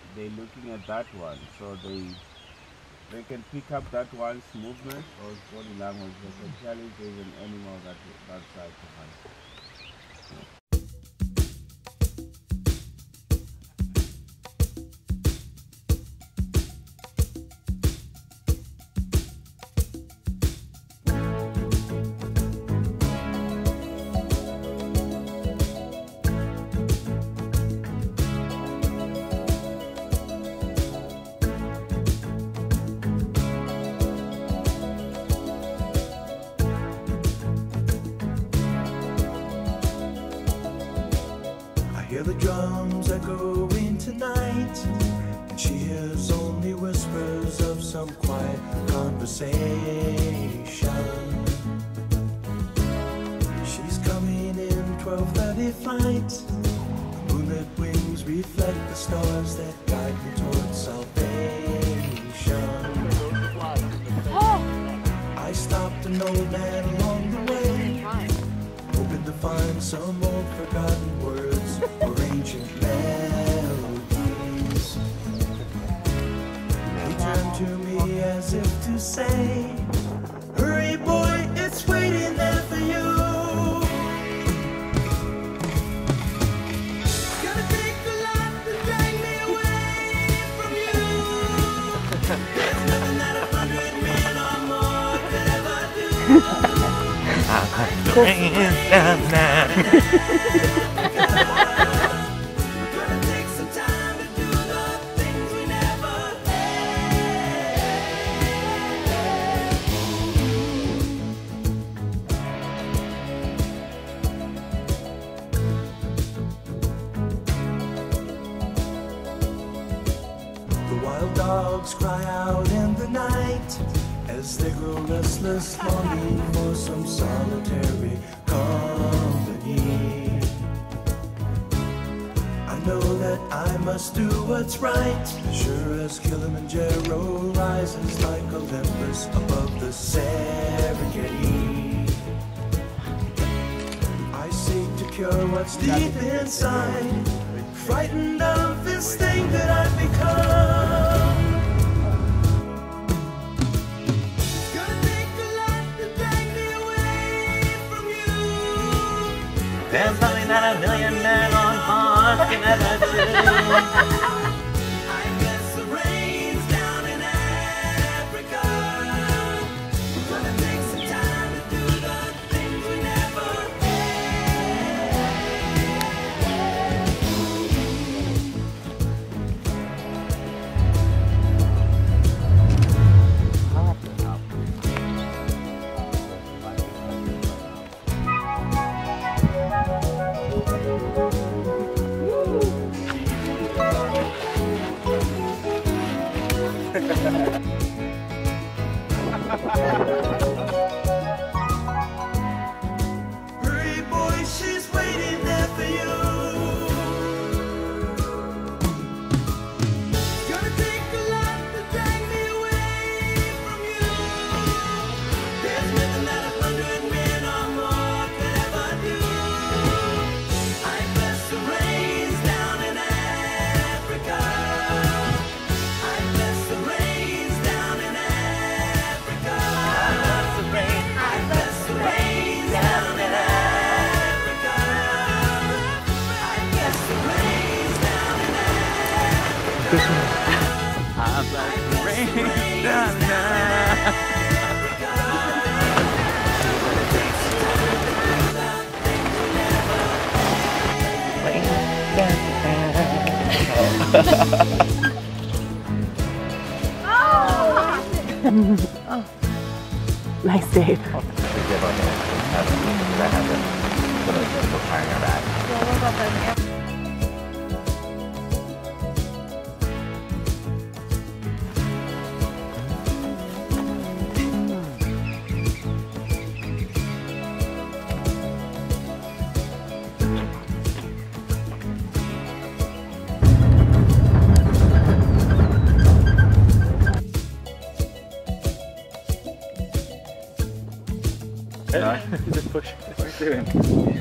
they're looking at that one, so they can pick up that one's movement or body language. They can tell if there's an animal that's outside to hunt. Hear the drums echoing tonight, and she hears only whispers of some quiet conversation. She's coming in 12:30 flight. The moonlit wings reflect the stars that guide me towards salvation. I stopped an old man along the way, hoping to find some old forgotten words or ancient melodies. He turned to me as if to say, "Hurry boy, it's waiting there for you." It's gonna take a lot to drag me away from you. There's nothing that 100 men or more could ever do. The wild dogs cry out in the night as they grow restless, longing for some solitary company. I know that I must do what's right, sure as Kilimanjaro rises like Olympus above the Serengeti. I seek to cure what's deep inside, frightened of this thing that I've become. It's gonna take a lot to drag me away from you. There's something that 1,000,000 men on Mars can ever do. I guess the rain's down in Africa. It's gonna take some time to do the things we never Hurry boy, she's waiting there for you. It's gonna take a lot to drag me away from you. There's nothing that 100 men or more could ever do. I bless the rains down in Africa. I bless the rains down in Africa. I bless the rain. I bless the rains down in Africa. I bless the rains down in Africa. I bless the rain down now. Oh, nice, Dave. Just push. What are you doing?